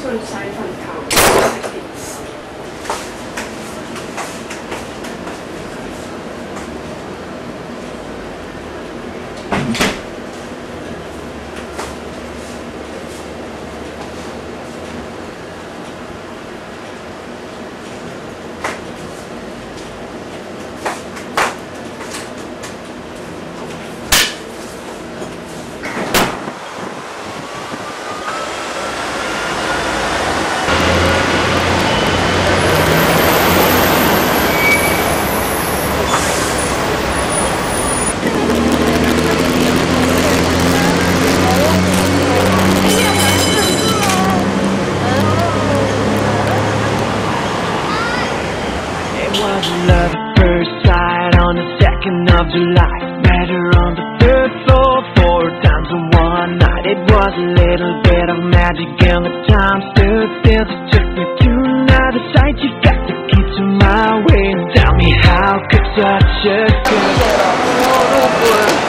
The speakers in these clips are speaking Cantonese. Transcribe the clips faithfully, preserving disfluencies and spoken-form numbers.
睡洗瞓覺，食電視。 Love at first sight on the second of July. Met her on the third floor four times in one night. It was a little bit of magic and the time stood still. She took me to another site. You got the key to my way. Tell me how could such a good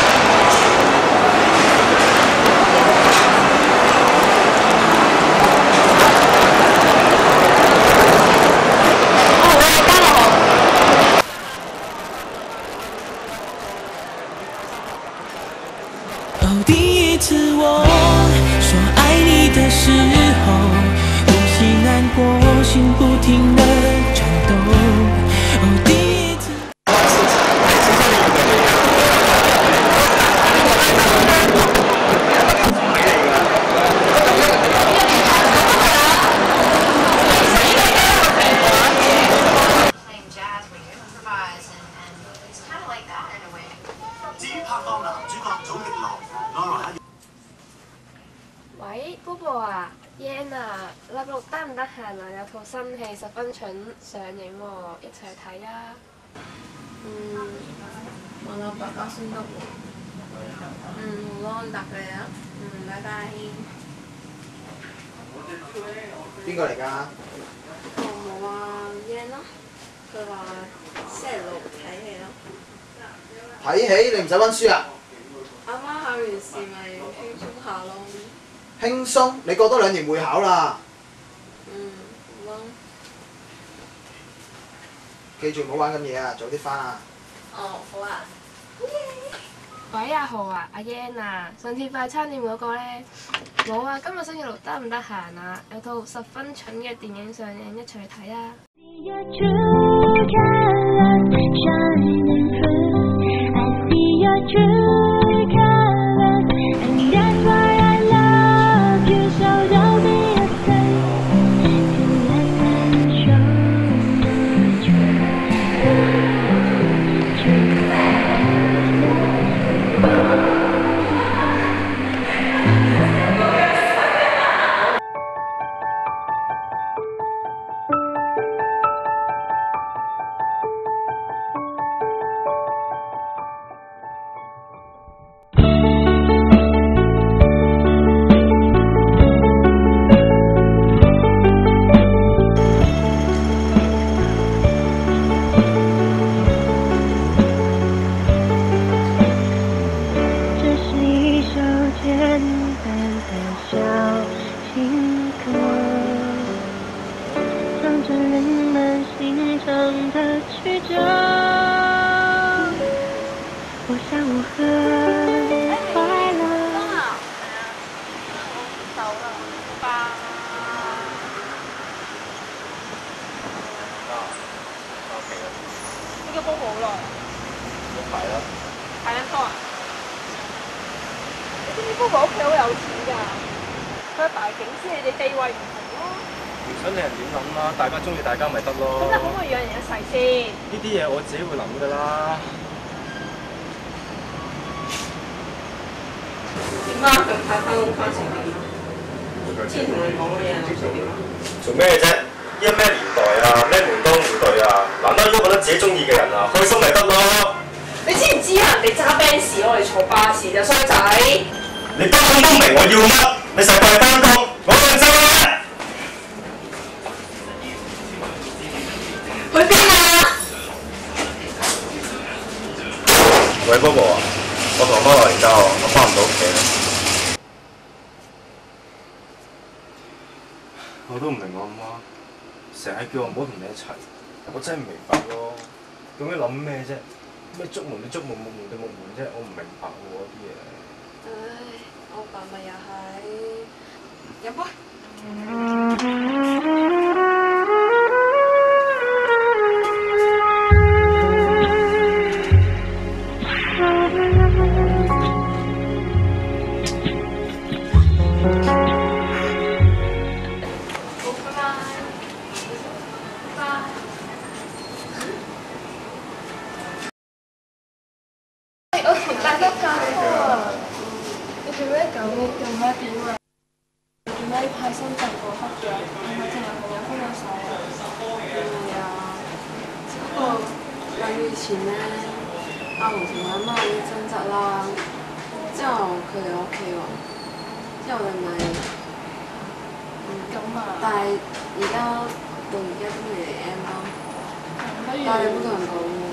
第一次我说爱你的时候，呼吸难过，心不停地颤抖。哦，第一次。 Playing jazz where you improvise and, and it's kind of like that in a way. 至於拍檔男主角祖迪羅，內來一。 喂 ，Bobo 啊 ，Yan 啊，禮拜六得唔得閒啊？有套新戲十分蠢上映喎，一齊去睇啊！嗯，問我爸爸先得喎。嗯，好咯，答佢啊。嗯，拜拜。 邊個嚟㗎？ 我冇啊 ，Yan 咯。佢話星期六睇戲咯。 睇戲你唔使温書啊？ 啱啱考完試咪輕鬆下咯。 輕鬆，你過多兩年會考啦。 嗯，好咯。 記住唔好玩咁嘢啊，早啲翻啊。 哦，好啊。喂，阿豪啊，阿 Yan 啊，上次快餐店嗰個咧，冇啊，今日星期六得唔得閒啊？有套十分蠢嘅電影上映，一齊去睇啊！ 呢個煲好耐。 一排啦。 排緊拖啊？你知唔知煲婆屋企好有錢㗎？佢阿爸警司，你哋地位唔同咯。 唔想理人點諗啦，大家中意大家咪得咯。 咁你可唔可以養人一世先？ 呢啲嘢我自己會諗㗎啦。 點啊？近排翻工翻成點啊？之前同你講嘅嘢諗成點啊？ 做咩啫？依家咩年代啊？咩門當戶對啊？難得都揾到自己中意嘅人啊，開心咪得咯！ 你知唔知啊？人哋揸 Benz， 我哋坐巴士就衰仔。 你根本都唔明我要乜，你成日過嚟翻工，我兩周啦！ 去邊啊？ 喂 ，Bobo 啊，我同阿媽話而家我翻唔到屋企啦。 我都唔明我阿媽，成日叫我唔好同你一齊，我真係唔明白咯。究竟諗咩啫？咩竹門對竹門，木門對木門啫？我唔明白喎啲嘢。 唉，我爸咪又係飲杯。我同大家拍拖啊！你做咩咁嘅？做咩點啊？點解喺深圳過黑嘅？係咪同男朋友分咗手啊？唔係啊，只不過兩個月前咧，阿龍同阿媽已經爭執啦，之後佢嚟我屋企喎，之後我哋咪嗯咁啊，但係而家到而家都未嚟 M 咯，但係你冇同人講喎。